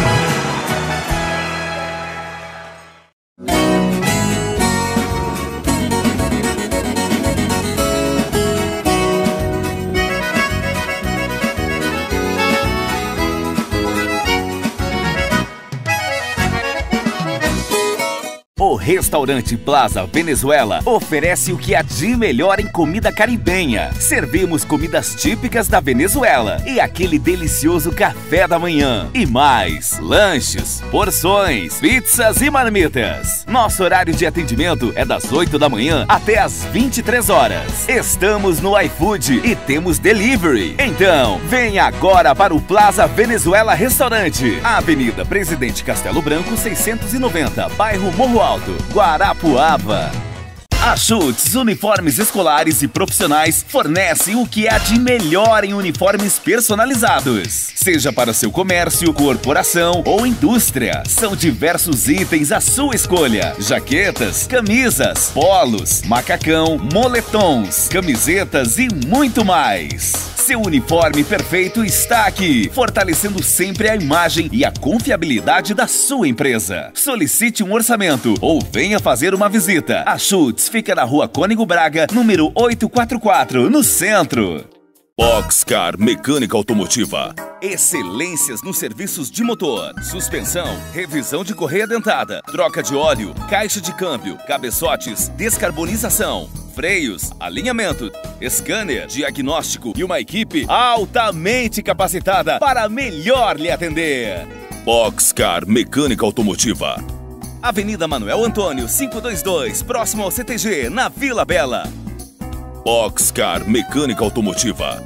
O Restaurante Plaza Venezuela oferece o que há de melhor em comida caribenha. Servimos comidas típicas da Venezuela e aquele delicioso café da manhã. E mais, lanches, porções, pizzas e marmitas. Nosso horário de atendimento é das oito da manhã até as vinte e três horas. Estamos no iFood e temos delivery. Então, venha agora para o Plaza Venezuela Restaurante. Avenida Presidente Castelo Branco, seiscentos e noventa, bairro Morro Alto, Guarapuava. A Schutz Uniformes Escolares e Profissionais fornece o que há de melhor em uniformes personalizados. Seja para seu comércio, corporação ou indústria. São diversos itens à sua escolha. Jaquetas, camisas, polos, macacão, moletons, camisetas e muito mais. Seu uniforme perfeito está aqui, fortalecendo sempre a imagem e a confiabilidade da sua empresa. Solicite um orçamento ou venha fazer uma visita. A Schutz fica na Rua Cônego Braga, número oitocentos e quarenta e quatro, no centro. Boxcar Mecânica Automotiva. Excelências nos serviços de motor, suspensão, revisão de correia dentada, troca de óleo, caixa de câmbio, cabeçotes, descarbonização, freios, alinhamento, scanner, diagnóstico e uma equipe altamente capacitada para melhor lhe atender. Boxcar Mecânica Automotiva. Avenida Manuel Antônio, quinhentos e vinte e dois, próximo ao C T G, na Vila Bela. Boxcar Mecânica Automotiva.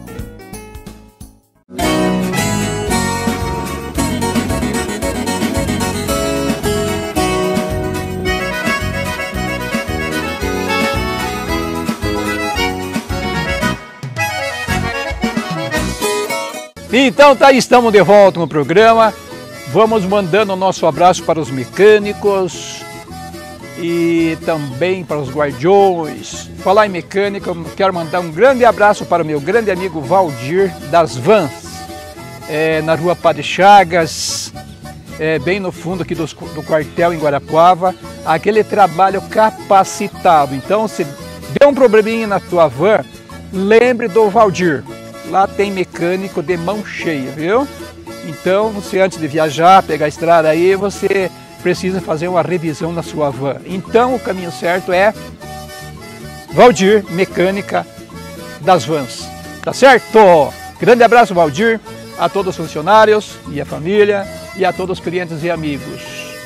Então tá, estamos de volta no programa. Vamos mandando o nosso abraço para os mecânicos e também para os guardiões. Falar em mecânica, eu quero mandar um grande abraço para o meu grande amigo Valdir das Vans, é, na rua Padre Chagas, é, bem no fundo aqui do, do quartel em Guarapuava. Aquele trabalho capacitado. Então, se der um probleminha na tua van, lembre do Valdir. Lá tem mecânico de mão cheia, viu? Então, você antes de viajar, pegar a estrada aí, você precisa fazer uma revisão na sua van. Então, o caminho certo é Valdir, Mecânica das Vans. Tá certo? Grande abraço, Valdir, a todos os funcionários e a família e a todos os clientes e amigos.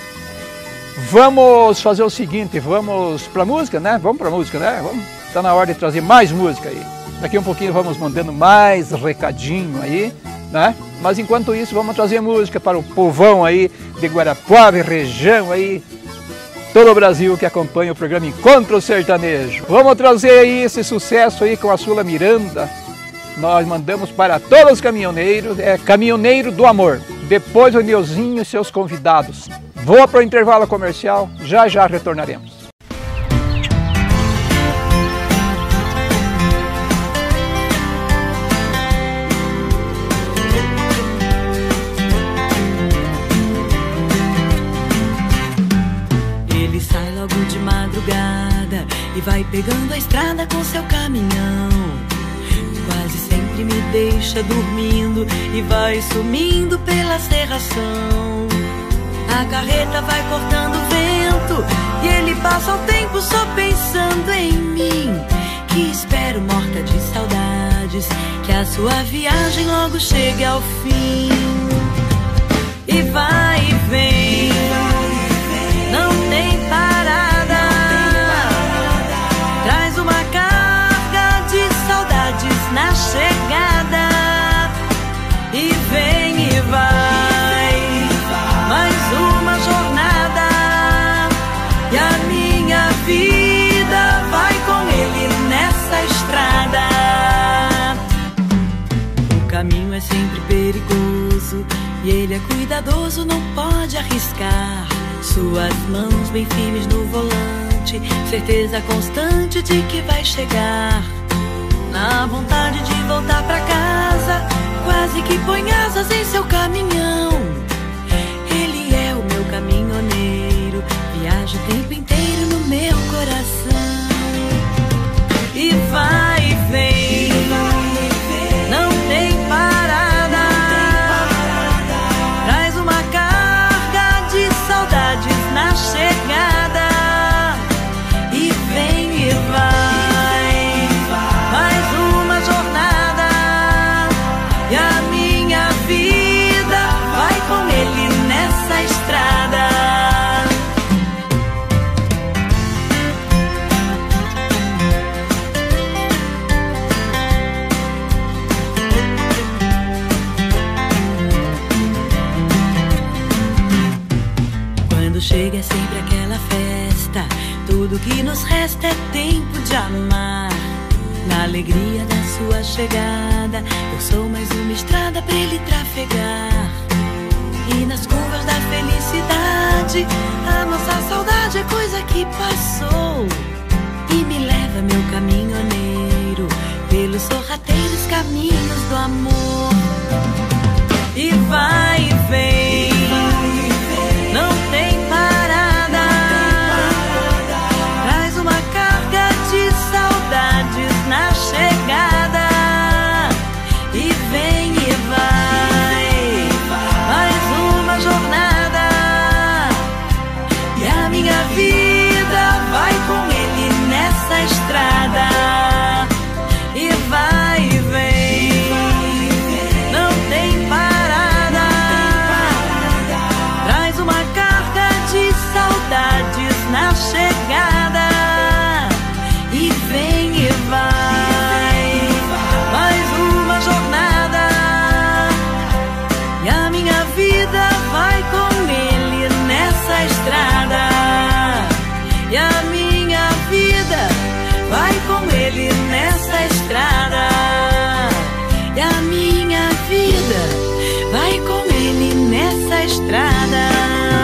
Vamos fazer o seguinte, vamos pra música, né? Vamos pra música, né? Vamos, tá na hora de trazer mais música aí. Daqui um pouquinho vamos mandando mais recadinho aí, né? Mas enquanto isso, vamos trazer música para o povão aí de Guarapuava e região aí, todo o Brasil que acompanha o programa Encontro Sertanejo. Vamos trazer aí esse sucesso aí com a Sula Miranda. Nós mandamos para todos os caminhoneiros, é Caminhoneiro do Amor. Depois o Nilzinho e seus convidados. Vou para o intervalo comercial, já já retornaremos. De madrugada e vai pegando a estrada com seu caminhão. Quase sempre me deixa dormindo e vai sumindo pela serração. A carreta vai cortando o vento e ele passa o tempo só pensando em mim, que espero morta de saudades que a sua viagem logo chegue ao fim. E vai e vem, não tem parada. Traz uma carga de saudades na chegada. E vem e vai, mais uma jornada. E a minha vida vai com ele nessa estrada. O caminho é sempre perigoso e ele é cuidadoso, não pode arriscar. Suas mãos bem firmes no volante, certeza constante de que vai chegar. Na vontade de voltar pra casa, quase que põe asas em seu caminhão. Ele é o meu caminhoneiro, viaja o tempo inteiro no meu coração. E vai e vem, não tem parada, traz uma carga de saudades na chegada. E vem e vai, mais uma jornada, e a minha vida vai com ele nessa estrada. Quando chega é sempre aquela festa, tudo que nos resta é tempo de amar. Na alegria da sua chegada, eu sou mais uma estrada pra ele trafegar. E nas curvas da felicidade, a nossa saudade é coisa que passou. E me leva, meu caminhoneiro, pelos sorrateiros caminhos do amor. E vai e vem, não tem parada, traz uma carga de saudades na chegada. E vem e vai, mais uma jornada, e a minha vida vai com ele nessa estrada. E vai e vem, não tem parada, traz uma carga de saudades na chegada. E vem e vai, mais uma jornada, e a minha vida vai com ele nessa estrada. E a minha vida vai com ele nessa estrada. E a minha vida vai com ele nessa estrada.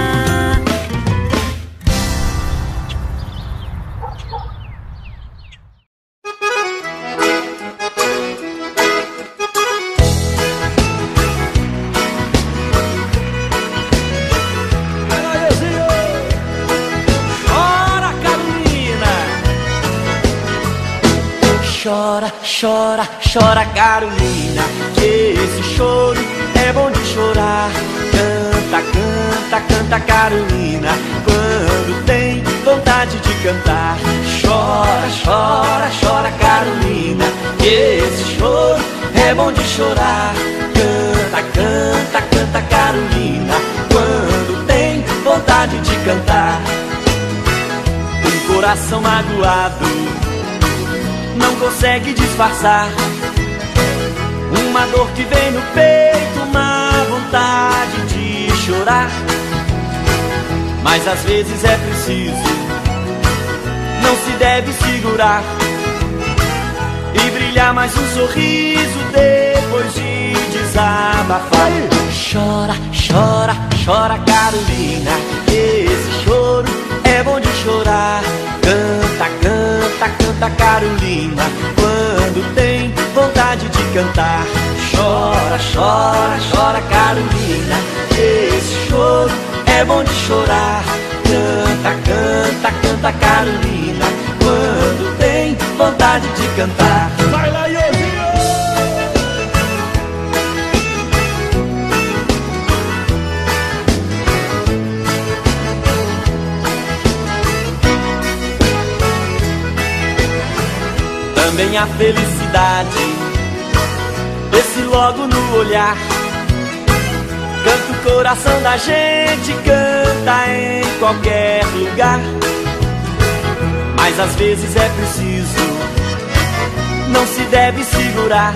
Chora, chora, chora, Carolina, que esse choro é bom de chorar. Canta, canta, canta, Carolina, quando tem vontade de cantar. Chora, chora, chora, Carolina, que esse choro é bom de chorar. Canta, canta, canta, Carolina, quando tem vontade de cantar. Um coração magoado não consegue disfarçar uma dor que vem no peito, uma vontade de chorar. Mas às vezes é preciso, não se deve segurar e brilhar mais um sorriso depois de desabafar. Chora, chora, chora, Carolina, esse choro é bom de chorar. Canta, canta, canta, Carolina, quando tem vontade de cantar. Chora, chora, chora, Carolina, esse choro é bom de chorar. Canta, canta, canta, Carolina, quando tem vontade de cantar. Vai lá, Iozinho! Também a felicidade desce logo no olhar. Canta o coração da gente, canta em qualquer lugar. Mas às vezes é preciso, não se deve segurar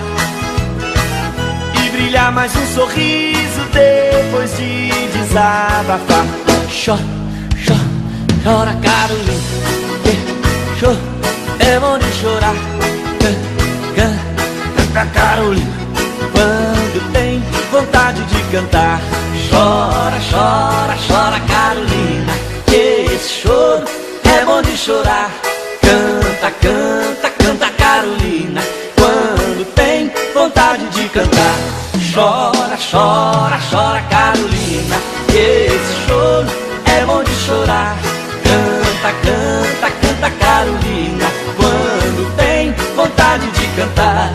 e brilhar mais um sorriso depois de desabafar. Chora, chora, chora, Carolina, chora, é bom de chorar. Canta, Carolina, quando tem vontade de cantar. Chora, chora, chora, Carolina, que esse choro é bom de chorar. Canta, canta, canta, Carolina, quando tem vontade de cantar. Chora, chora, chora, Carolina, esse choro é bom de chorar. Canta, canta, canta, Carolina, quando tem vontade de cantar.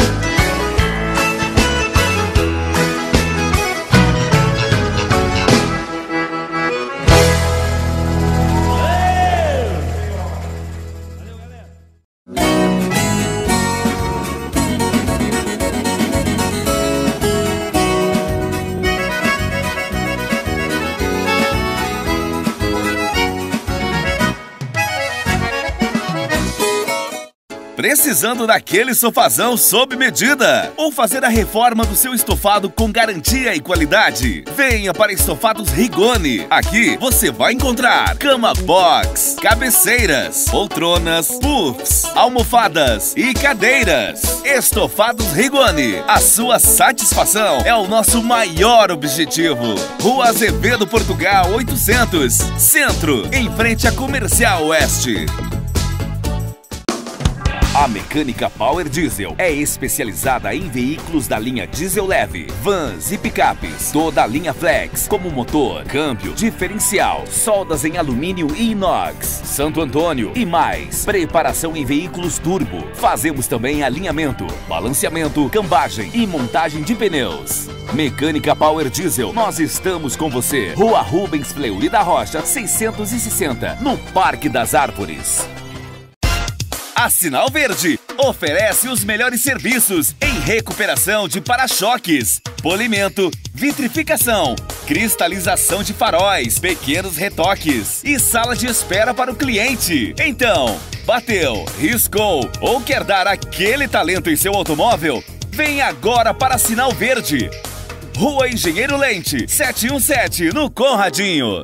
Precisando daquele sofazão sob medida? Ou fazer a reforma do seu estofado com garantia e qualidade? Venha para Estofados Rigoni. Aqui você vai encontrar cama box, cabeceiras, poltronas, puffs, almofadas e cadeiras. Estofados Rigoni. A sua satisfação é o nosso maior objetivo. Rua Azevedo Portugal oitocentos, Centro, em frente à Comercial Oeste. A Mecânica Power Diesel é especializada em veículos da linha diesel leve, vans e picapes, toda a linha flex, como motor, câmbio, diferencial, soldas em alumínio e inox, Santo Antônio e mais. Preparação em veículos turbo. Fazemos também alinhamento, balanceamento, cambagem e montagem de pneus. Mecânica Power Diesel, nós estamos com você. Rua Rubens Fleury da Rocha, seiscentos e sessenta, no Parque das Árvores. A Sinal Verde oferece os melhores serviços em recuperação de para-choques, polimento, vitrificação, cristalização de faróis, pequenos retoques e sala de espera para o cliente. Então, bateu, riscou ou quer dar aquele talento em seu automóvel? Vem agora para a Sinal Verde. Rua Engenheiro Lente, setecentos e dezessete, no Conradinho.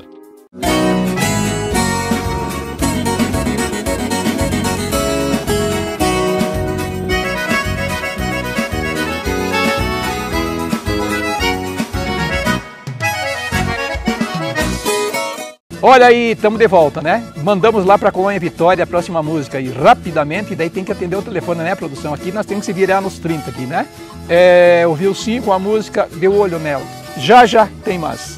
Olha aí, estamos de volta, né? Mandamos lá para a Colônia Vitória a próxima música e rapidamente, daí tem que atender o telefone, né, produção? Aqui nós temos que se virar nos trinta aqui, né? É, ouviu sim com a música Deu Olho Nela. Já já tem mais.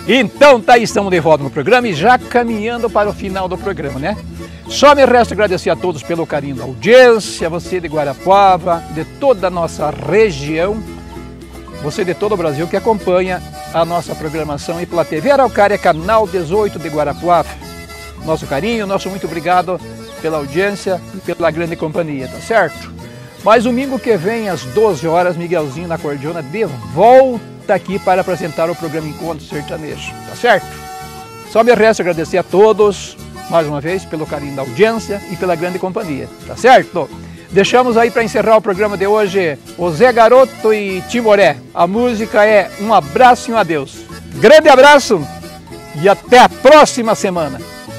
Então tá aí, estamos de volta no programa e já caminhando para o final do programa, né? Só me resta agradecer a todos pelo carinho da audiência, você de Guarapuava, de toda a nossa região, você de todo o Brasil que acompanha a nossa programação e pela T V Araucária, canal dezoito de Guarapuava. Nosso carinho, nosso muito obrigado pela audiência e pela grande companhia, tá certo? Mas domingo que vem, às doze horas, Miguelzinho na Acordeona de volta aqui para apresentar o programa Encontro Sertanejo, tá certo? Só me resta agradecer a todos, mais uma vez, pelo carinho da audiência e pela grande companhia, tá certo? Deixamos aí para encerrar o programa de hoje o Zé Garoto e Timoré. A música é Um Abraço e um Adeus. Grande abraço e até a próxima semana.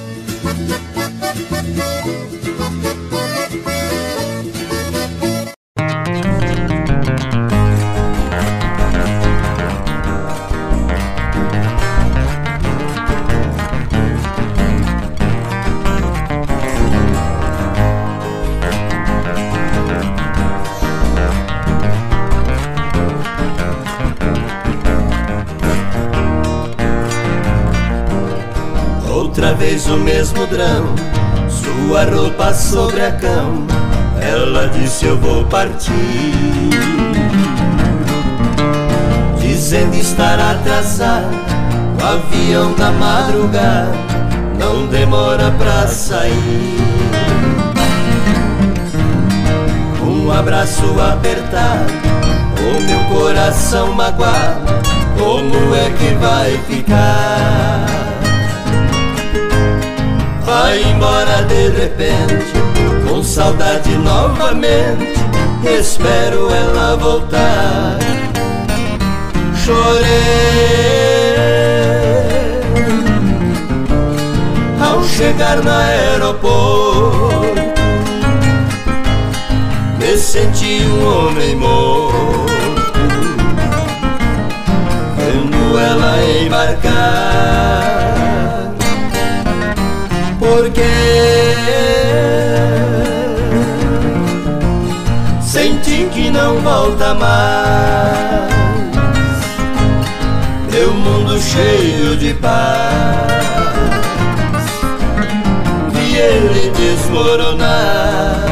Outra vez o mesmo drama, sua roupa sobre a cama. Ela disse eu vou partir, dizendo estar atrasada. O avião da madrugada não demora pra sair. Um abraço apertado, o meu coração magoado, como é que vai ficar? Vai embora de repente, com saudade novamente, espero ela voltar. Chorei ao chegar no aeroporto, me senti um homem morto, vendo ela embarcar. Porque senti que não volta mais, meu mundo cheio de paz, vi ele desmoronar.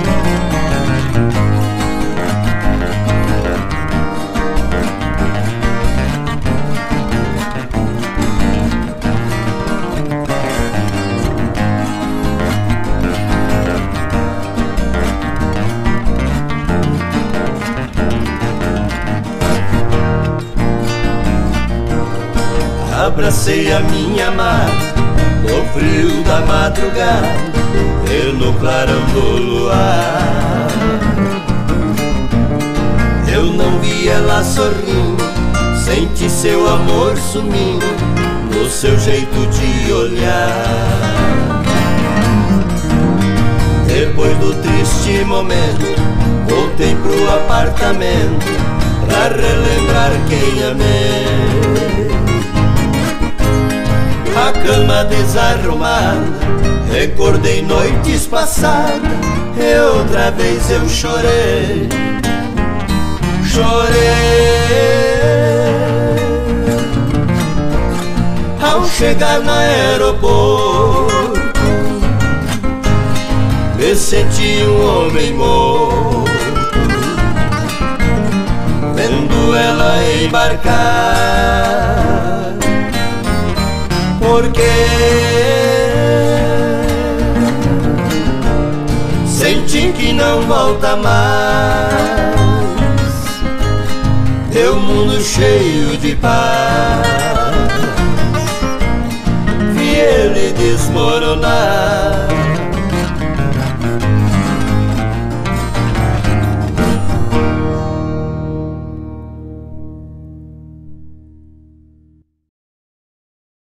Abracei a minha amada no frio da madrugada e no clarão do luar. Eu não vi ela sorrindo, senti seu amor sumindo no seu jeito de olhar. Depois do triste momento, voltei pro apartamento pra relembrar quem amei. A cama desarrumada, recordei noites passadas e outra vez eu chorei. Chorei ao chegar no aeroporto, me senti um homem morto, vendo ela embarcar. Porque senti que não volta mais, meu mundo cheio de paz, vi ele desmoronar.